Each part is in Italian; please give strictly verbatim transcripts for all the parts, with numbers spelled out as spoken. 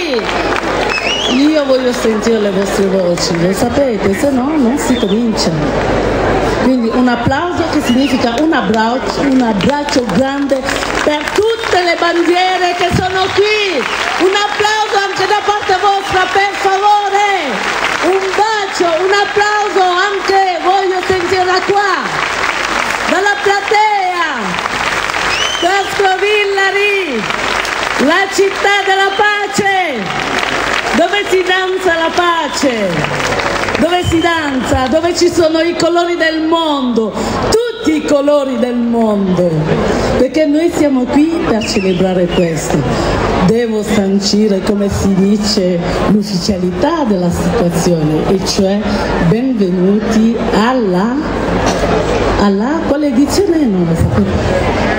Io voglio sentire le vostre voci, lo sapete, se no non si comincia. Quindi un applauso che significa un abbraccio, un abbraccio grande per tutte le bandiere che sono qui. Un applauso anche da parte vostra, per favore. Un bacio, un applauso anche, voglio sentirla qua, dalla platea. Vescovo Villari, la città della pace, dove si danza la pace. Dove si danza, dove ci sono i colori del mondo, tutti i colori del mondo, perché noi siamo qui per celebrare questo. Devo sancire, come si dice, l'ufficialità della situazione, e cioè benvenuti alla, alla quale edizione non lo sapevo.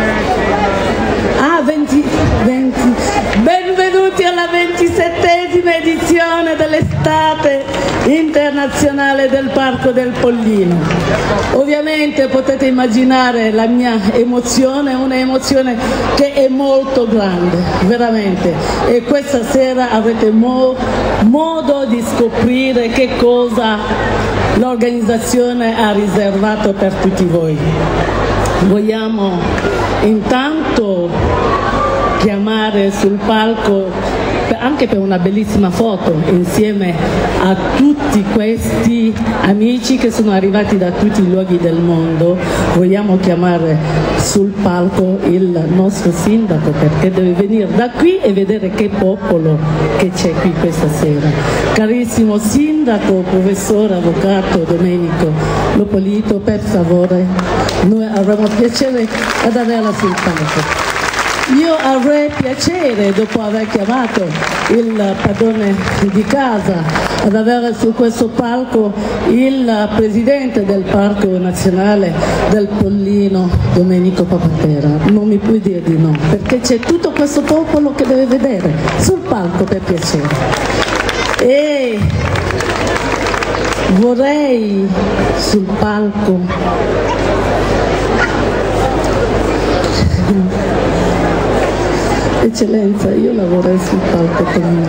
Ah, venti, venti. Benvenuti alla ventisettesima edizione dell'estate internazionale del Parco del Pollino. Ovviamente potete immaginare la mia emozione, una emozione che è molto grande, veramente. E questa sera avrete mo modo di scoprire che cosa l'organizzazione ha riservato per tutti voi. Vogliamo intanto chiamare sul palco, anche per una bellissima foto, insieme a tutti questi amici che sono arrivati da tutti i luoghi del mondo, vogliamo chiamare sul palco il nostro sindaco, perché deve venire da qui e vedere che popolo che c'è qui questa sera. Carissimo sindaco, professore, avvocato Domenico Lopolito, per favore, noi avremo piacere ad averla sul palco. Io avrei piacere, dopo aver chiamato il padrone di casa, ad avere su questo palco il presidente del Parco Nazionale del Pollino, Domenico Papatera. Non mi puoi dire di no, perché c'è tutto questo popolo che deve vedere sul palco, per piacere. E vorrei sul palco Eccellenza, io lavorerei sul palco con me.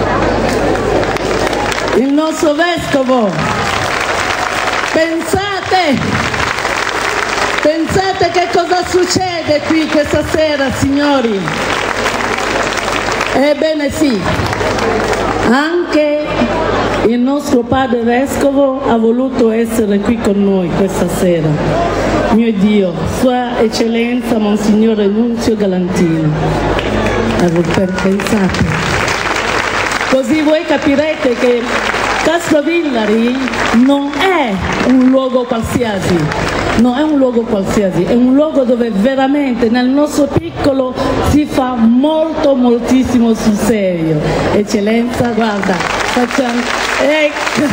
Il nostro vescovo, pensate, pensate che cosa succede qui questa sera, signori. Ebbene sì, anche il nostro padre vescovo ha voluto essere qui con noi questa sera. Mio Dio, Sua Eccellenza Monsignore Nunzio Galantino. Per pensate, così voi capirete che Castro Villari non è un luogo qualsiasi, non è un luogo qualsiasi, è un luogo dove veramente nel nostro piccolo si fa molto moltissimo sul serio. Eccellenza, guarda, facciamo, ecco.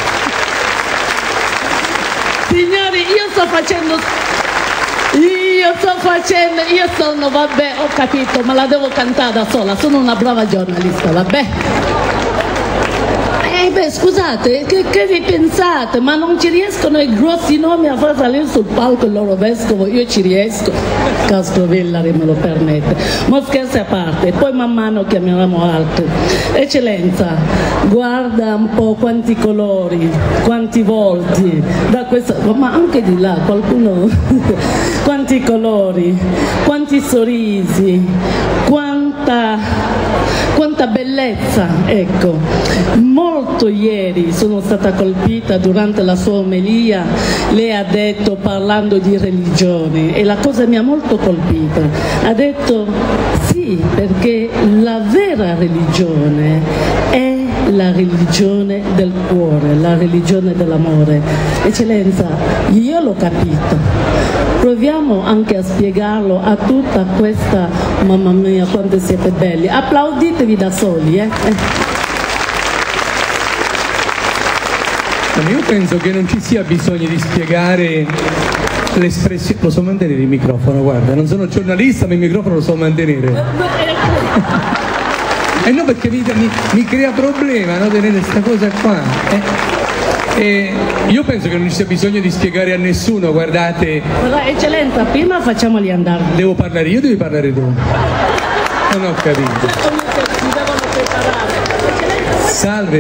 Signori, io sto facendo Io sto facendo, io sono, vabbè, ho capito, ma la devo cantare da sola, sono una brava giornalista, vabbè. Eh beh, scusate, che, che vi pensate? Ma non ci riescono i grossi nomi a far salire sul palco il loro vescovo? Io ci riesco, Castro Villari me lo permette. Ma scherzi a parte, poi man mano chiameremo altri. Eccellenza, guarda un po' quanti colori, quanti volti, da questa, ma anche di là, qualcuno, quanti colori, quanti sorrisi, quanta, quanta bellezza, ecco. Molto ieri sono stata colpita durante la sua omelia, lei ha detto, parlando di religione, e la cosa mi ha molto colpita, ha detto sì, perché la vera religione è la religione del cuore, la religione dell'amore. Eccellenza, io l'ho capito, proviamo anche a spiegarlo a tutta questa, mamma mia quanto siete belli, applauditevi da soli, eh? Io penso che non ci sia bisogno di spiegare l'espressione. Lo so mantenere il microfono, guarda, non sono giornalista ma il microfono lo so mantenere. Eh no, perché mi, mi, mi crea problema, no, tenere questa cosa qua. Eh. E io penso che non ci sia bisogno di spiegare a nessuno, guardate. Però, Eccellenza, prima facciamoli andare. Devo parlare io o devi parlare tu? Non ho capito. Si devono preparare. Salve.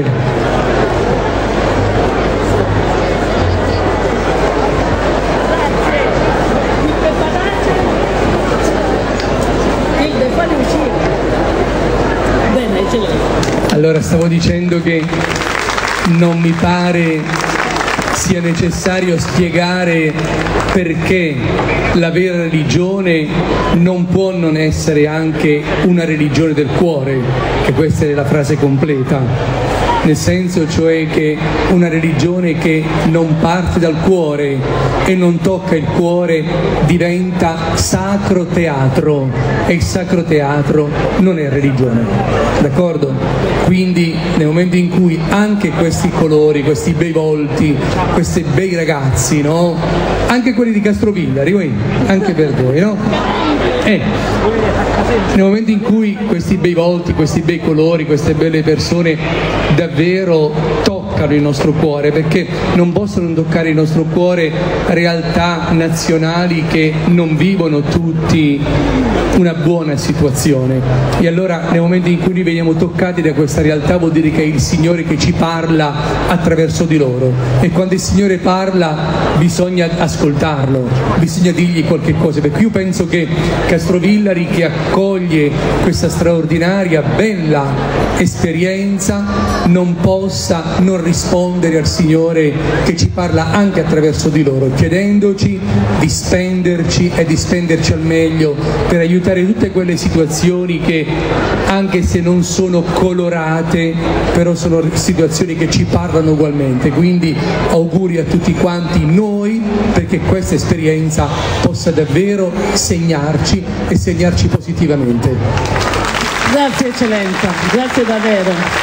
Allora, stavo dicendo che non mi pare sia necessario spiegare perché la vera religione non può non essere anche una religione del cuore, che questa è la frase completa. Nel senso cioè che una religione che non parte dal cuore e non tocca il cuore diventa sacro teatro, e il sacro teatro non è religione, d'accordo? Quindi nel momento in cui anche questi colori, questi bei volti, questi bei ragazzi, no? Anche quelli di Castrovillari, anche per voi, no? Eh, nel momento in cui questi bei volti, questi bei colori, queste belle persone davvero toccano il nostro cuore, perché non possono toccare il nostro cuore realtà nazionali che non vivono tutti una buona situazione, e allora nel momento in cui noi veniamo toccati da questa realtà vuol dire che è il Signore che ci parla attraverso di loro, e quando il Signore parla bisogna ascoltarlo, bisogna dirgli qualche cosa, perché io penso che Castrovillari, che accoglie questa straordinaria, bella esperienza, non possa non rispondere al Signore che ci parla anche attraverso di loro, chiedendoci di spenderci e di spenderci al meglio per aiutare tutte quelle situazioni che, anche se non sono colorate, però sono situazioni che ci parlano ugualmente. Quindi auguri a tutti quanti noi, perché questa esperienza possa davvero segnarci e segnarci positivamente. Grazie Eccellenza, grazie davvero.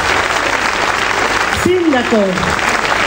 Sindaco,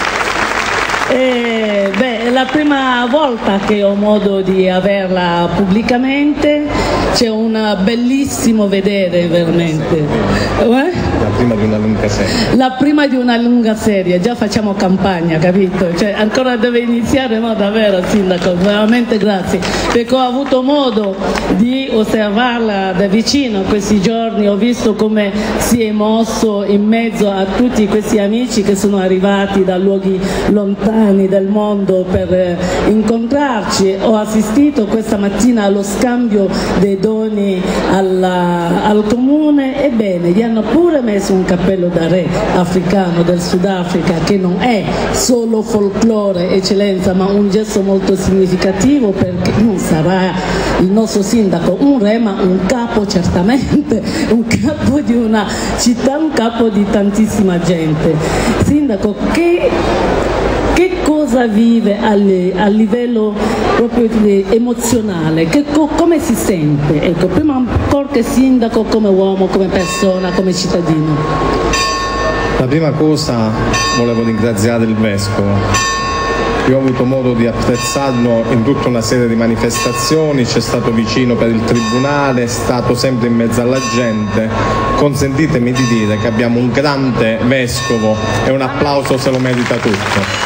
eh, beh, è la prima volta che ho modo di averla pubblicamente, c'è un bellissimo vedere veramente. Eh? La prima di una lunga serie. La prima di una lunga serie, già facciamo campagna, capito? Cioè, ancora deve iniziare, ma davvero Sindaco, veramente grazie, perché ho avuto modo di osservarla da vicino questi giorni, ho visto come si è mosso in mezzo a tutti questi amici che sono arrivati da luoghi lontani del mondo per incontrarci. Ho assistito questa mattina allo scambio dei doni alla, al comune, ebbene gli hanno pure messo un cappello da re africano del Sudafrica, che non è solo folklore, Eccellenza, ma un gesto molto significativo, perché non sarà il nostro sindaco un re, ma un capo certamente, un capo di una città, un capo di tantissima gente. Sindaco, che Che cosa vive a livello proprio emozionale? Che, come si sente? Ecco, prima ancora che sindaco, come uomo, come persona, come cittadino. La prima cosa, volevo ringraziare il Vescovo. Io ho avuto modo di apprezzarlo in tutta una serie di manifestazioni, c'è stato vicino per il Tribunale, è stato sempre in mezzo alla gente. Consentitemi di dire che abbiamo un grande Vescovo e un applauso se lo merita tutto.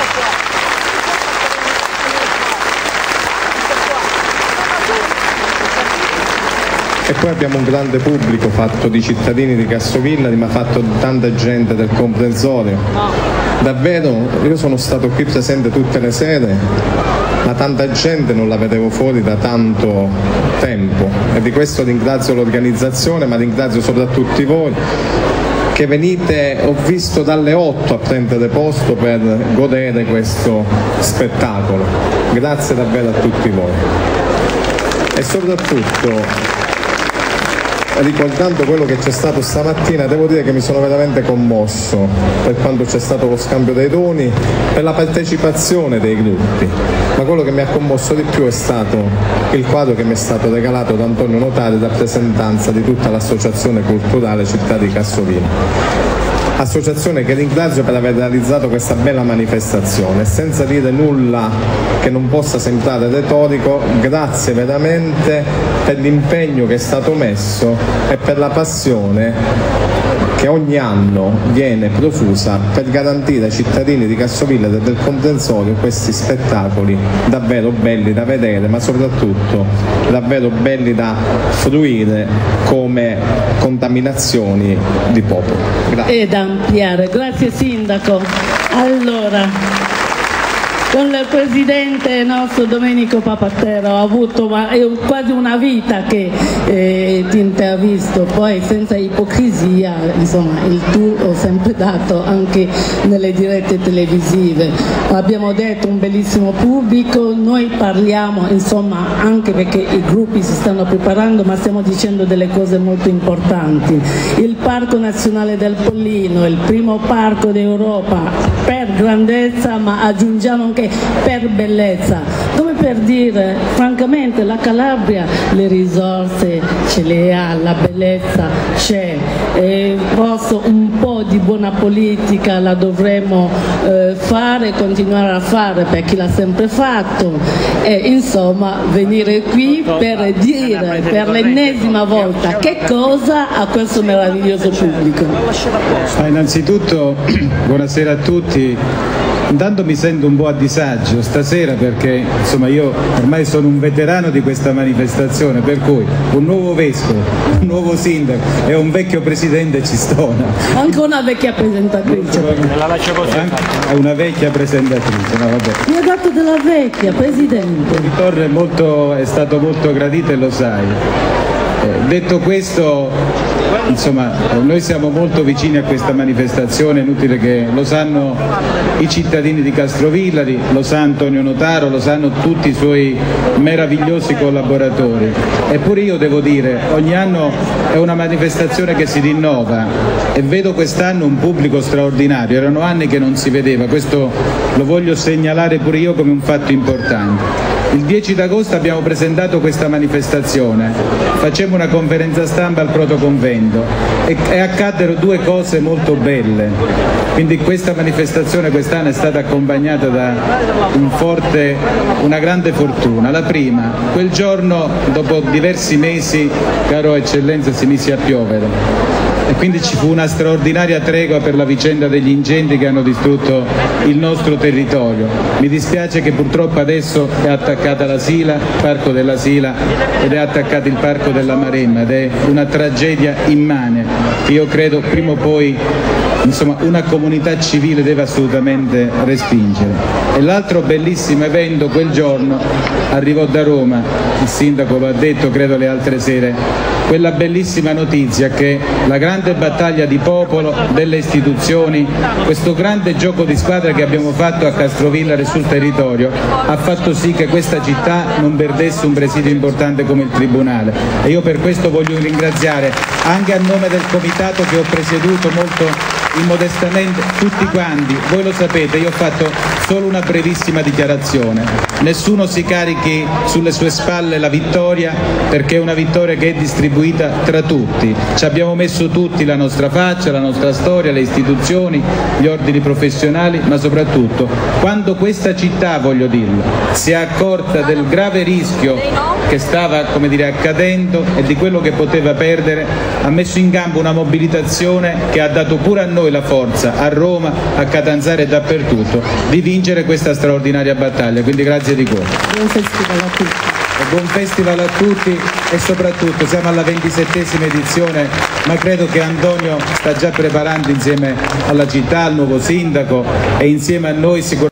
E poi abbiamo un grande pubblico fatto di cittadini di Castrovillari, ma fatto di tanta gente del comprensorio. Davvero, io sono stato qui presente tutte le sere, ma tanta gente non la vedevo fuori da tanto tempo, e di questo ringrazio l'organizzazione, ma ringrazio soprattutto voi che venite, ho visto, dalle otto a prendere posto per godere questo spettacolo. Grazie davvero a tutti voi. E soprattutto, ricordando quello che c'è stato stamattina, devo dire che mi sono veramente commosso per quando c'è stato lo scambio dei doni, per la partecipazione dei gruppi, ma quello che mi ha commosso di più è stato il quadro che mi è stato regalato da Antonio Notari, rappresentanza di tutta l'associazione culturale Città di Castrovillari. Associazione che ringrazio per aver realizzato questa bella manifestazione, senza dire nulla che non possa sembrare retorico. Grazie veramente per l'impegno che è stato messo e per la passione che ogni anno viene profusa per garantire ai cittadini di Castrovillari e del comprensorio questi spettacoli davvero belli da vedere, ma soprattutto davvero belli da fruire come contaminazioni di popolo. Grazie. E da ampliare. Grazie Sindaco. Allora, con il presidente nostro Domenico Papattero ho avuto ma, è quasi una vita che eh, ti intervisto, poi senza ipocrisia, insomma il tu ho sempre dato anche nelle dirette televisive. Abbiamo detto un bellissimo pubblico, noi parliamo insomma anche perché i gruppi si stanno preparando, ma stiamo dicendo delle cose molto importanti. Il Parco Nazionale del Pollino, il primo parco d'Europa per grandezza, ma aggiungiamo anche per bellezza, come per dire francamente la Calabria le risorse ce le ha, la bellezza c'è, e forse un po' di buona politica la dovremmo eh, fare, continuare a fare per chi l'ha sempre fatto, e insomma venire qui per dire per l'ennesima volta che cosa a questo meraviglioso pubblico. Ah, innanzitutto buonasera a tutti. Intanto mi sento un po' a disagio stasera perché insomma io ormai sono un veterano di questa manifestazione, per cui un nuovo vescovo, un nuovo sindaco e un vecchio presidente ci stona. Anche una vecchia presentatrice. Anche una vecchia presentatrice, no, vabbè. Mi ha dato della vecchia, presidente. Il Torre è, molto, è stato molto gradito e lo sai. Eh, detto questo, insomma, noi siamo molto vicini a questa manifestazione, è inutile che lo sanno i cittadini di Castrovillari, lo sa Antonio Notaro, lo sanno tutti i suoi meravigliosi collaboratori. Eppure io devo dire, ogni anno è una manifestazione che si rinnova e vedo quest'anno un pubblico straordinario, erano anni che non si vedeva, questo lo voglio segnalare pure io come un fatto importante. Il dieci d'agosto abbiamo presentato questa manifestazione, facemmo una conferenza stampa al protoconvento e, e accaddero due cose molto belle, quindi questa manifestazione quest'anno è stata accompagnata da un forte, una grande fortuna. La prima, quel giorno dopo diversi mesi, caro Eccellenza, si mise a piovere e quindi ci fu una straordinaria tregua per la vicenda degli incendi che hanno distrutto il nostro territorio. Mi dispiace che purtroppo adesso è attaccata la Sila, il Parco della Sila, ed è attaccato il Parco della Maremma, ed è una tragedia immane che io credo prima o poi insomma una comunità civile deve assolutamente respingere. E l'altro bellissimo evento quel giorno arrivò da Roma, il sindaco lo ha detto credo le altre sere, quella bellissima notizia che la grande battaglia di popolo, delle istituzioni, questo grande gioco di squadra che abbiamo fatto a Castrovillari sul territorio ha fatto sì che questa città non perdesse un presidio importante come il Tribunale, e io per questo voglio ringraziare anche a nome del comitato che ho presieduto molto immodestamente tutti quanti. Voi lo sapete, io ho fatto solo una brevissima dichiarazione, nessuno si carichi sulle sue spalle la vittoria, perché è una vittoria che è distribuita tra tutti, ci abbiamo messo tutti la nostra faccia, la nostra storia, le istituzioni, gli ordini professionali, ma soprattutto quando questa città, voglio dirlo, si è accorta del grave rischio che stava, come dire, accadendo e di quello che poteva perdere, ha messo in campo una mobilitazione che ha dato pure a noi la forza, a Roma, a Catanzaro e dappertutto, di vincere questa straordinaria battaglia, quindi grazie di cuore. Buon festival a tutti. E buon festival a tutti e soprattutto siamo alla ventisettesima edizione, ma credo che Antonio sta già preparando insieme alla città, al nuovo sindaco e insieme a noi sicuramente